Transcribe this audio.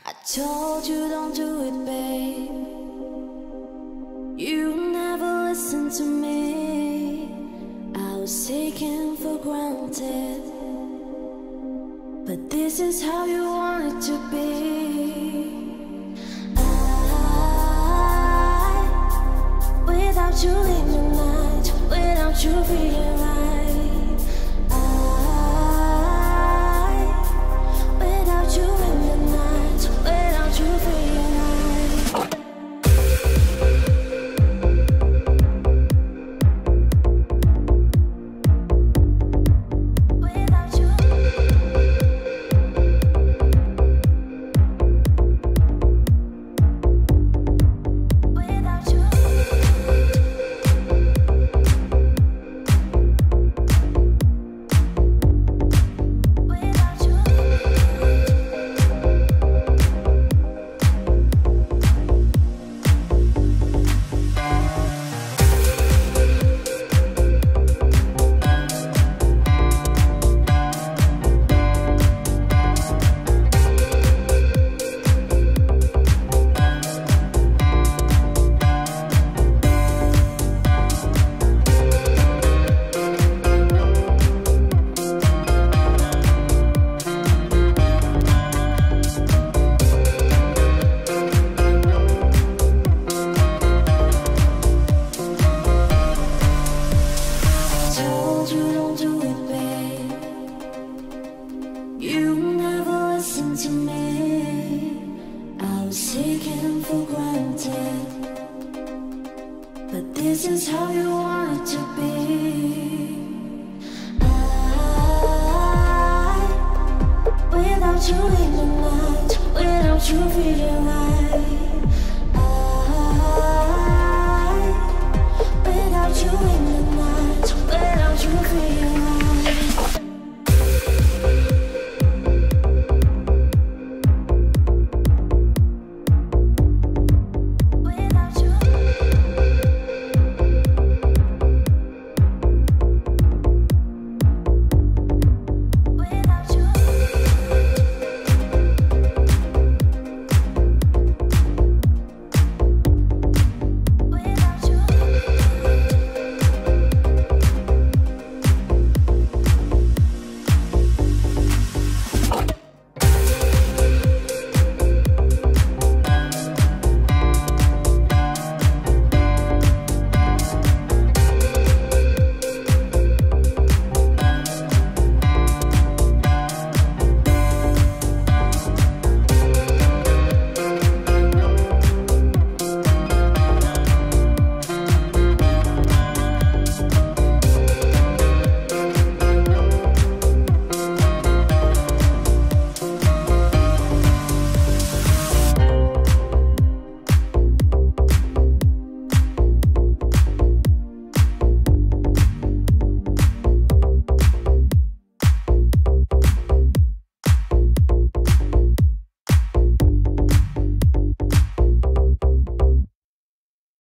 I told you don't do it, babe. You never listened to me. I was taken for granted, but this is how you want it to be. Without you in the night, without you feeling right, without you in the night, without you feeling right. Without you. Without you. To me, I was taken for granted, but this is how you want it to be. Without you in the night, without you feeling right.